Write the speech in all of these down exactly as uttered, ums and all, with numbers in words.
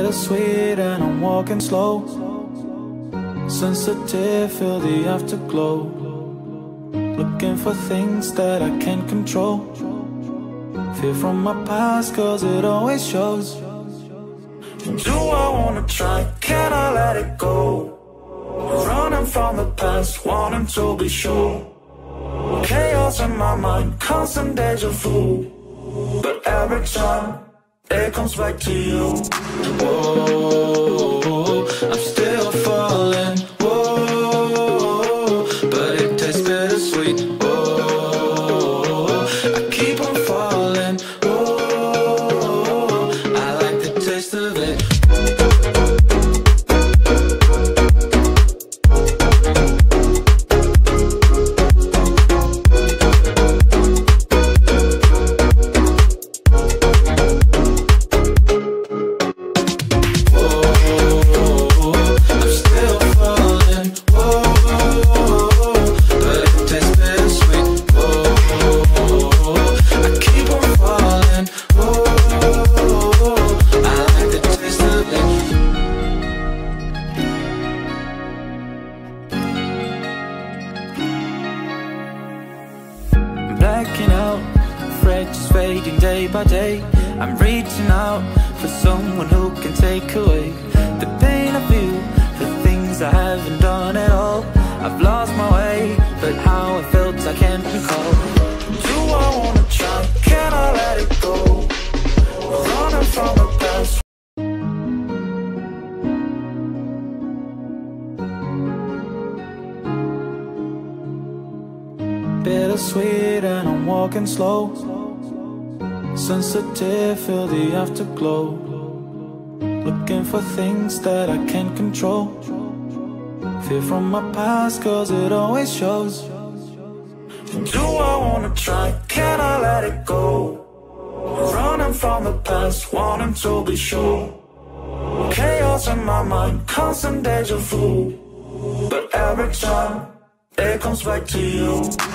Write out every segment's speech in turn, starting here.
bittersweet and I'm walking slow. Sensitive, feel the afterglow. Looking for things that I can't control. Fear from my past cause it always shows. Do I wanna try, can I let it go? Running from the past, wanting to be sure. Chaos in my mind, constant deja vu. But every time, it comes back to you. Whoa, I'm still falling. Whoa, but it tastes bittersweet. Whoa, I keep on falling. Whoa, I like the taste of it. Blacking out, afraid just fading day by day. I'm reaching out for someone who can take away the pain I feel, the things I haven't done at all. I've lost my way, but how I felt I can't recall. Do I wanna try, can I let it go? Running from the past. Bittersweet and I'm walking slow. Sensitive, feel the afterglow. Looking for things that I can't control. Fear from my past cause it always shows. Do I wanna try, can I let it go? Running from the past, wanting to be sure. Chaos in my mind, constant deja vu. But every time, it comes back to you.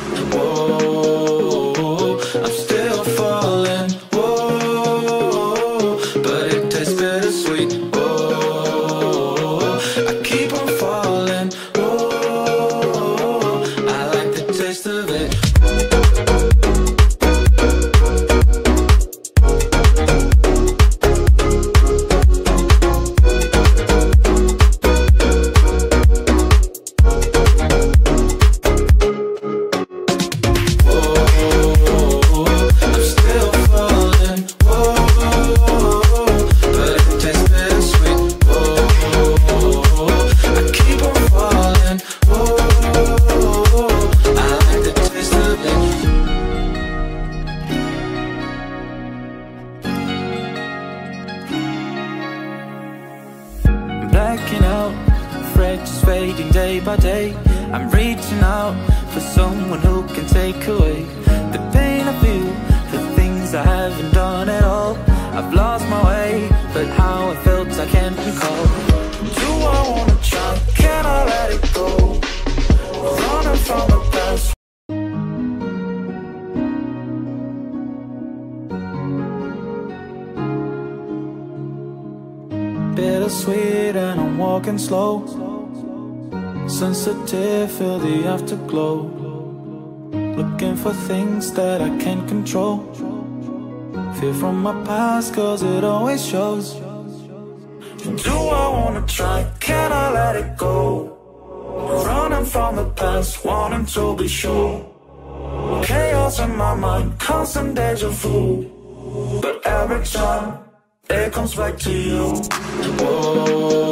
Whoa, I'm still falling. Whoa, but it tastes bittersweet. Whoa, I keep on falling. Whoa, I like the taste of it. Blacking out, afraid just fading day by day. I'm reaching out for someone who can take away the pain I feel, the things I haven't done at all. I've lost my way, but how I felt I can't recall. Do I wanna try, can I let it go? Running from the past. Bittersweet and I'm walking slow. Sensitive, feel the afterglow. Looking for things that I can't control. Fear from my past cause it always shows. Do I wanna try, can I let it go? Running from the past, wanting to be sure. Chaos in my mind, constant deja vu. But every time, it comes back to you. Whoa.